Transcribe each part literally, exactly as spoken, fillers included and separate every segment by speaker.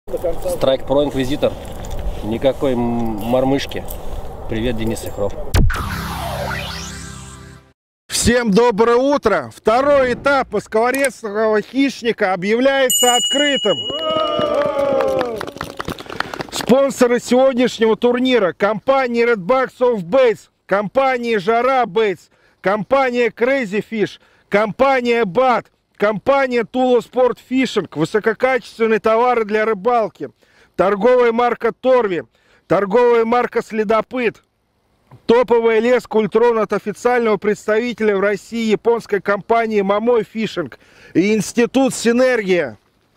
Speaker 1: Strike Pro Inquisitor. Никакой мормышки. Привет, Денис Ихров.
Speaker 2: Всем доброе утро! Второй этап Москворецкого хищника объявляется открытым. Спонсоры сегодняшнего турнира: компания Redbacks of Baits, компания Жара Baits, компания Crazy Fish, компания Bat, компания Tula Sport Fishing, высококачественные товары для рыбалки, торговая марка Торви, торговая марка Следопыт, топовая леска Ультрон от официального представителя в России японской компании Мамой Фишинг и Институт Синергия.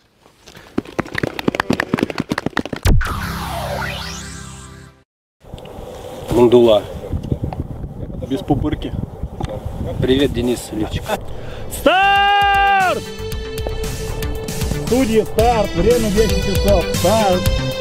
Speaker 1: Мандула.
Speaker 3: Без пупырки.
Speaker 1: Привет, Денис Левчик.
Speaker 3: Старт! Судьи, старт! Время десять часов. Старт!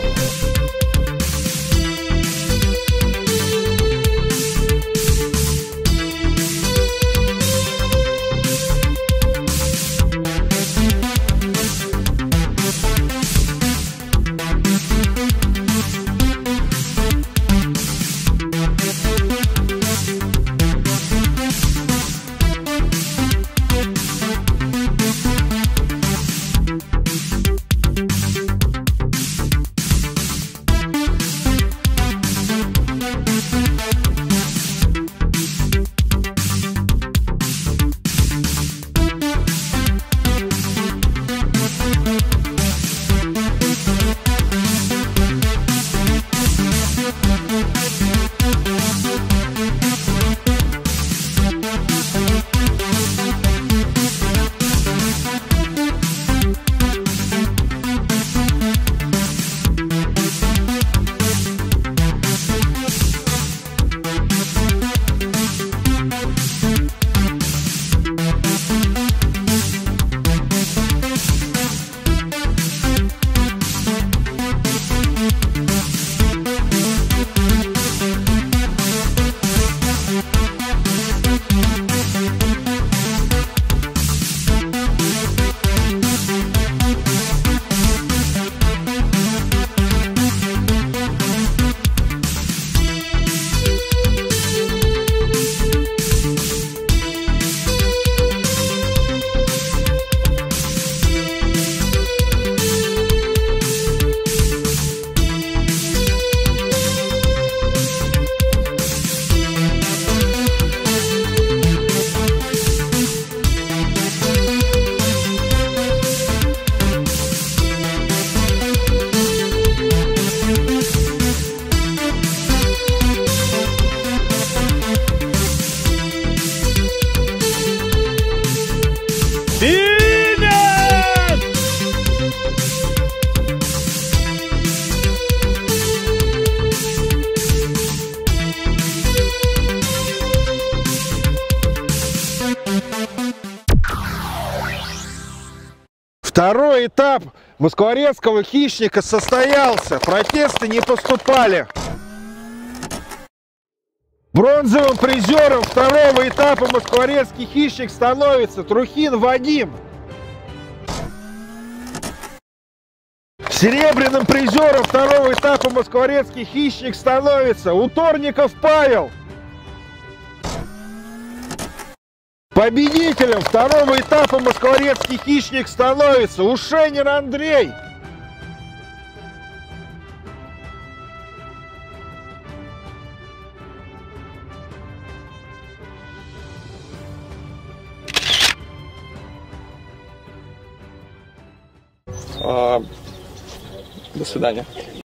Speaker 2: Второй этап Москворецкого хищника состоялся. Протесты не поступали. Бронзовым призером второго этапа Москворецкий хищник становится Трухин Вадим. Серебряным призером второго этапа Москворецкий хищник становится Уторников Павел. Победителем второго этапа Москворецкий хищник становится Ушенин Андрей.
Speaker 3: А, до свидания.